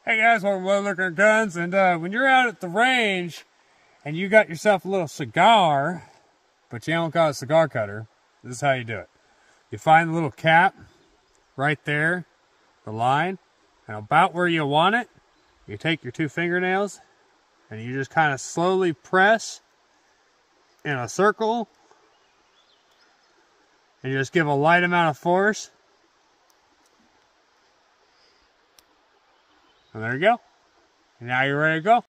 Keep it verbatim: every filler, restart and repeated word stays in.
Hey guys, welcome to Leather and Guns. And uh, when you're out at the range and you got yourself a little cigar, but you don't got a cigar cutter, this is how you do it. You find the little cap right there, the line, and about where you want it, you take your two fingernails and you just kind of slowly press in a circle and you just give a light amount of force. And there you go. And now you're ready to go.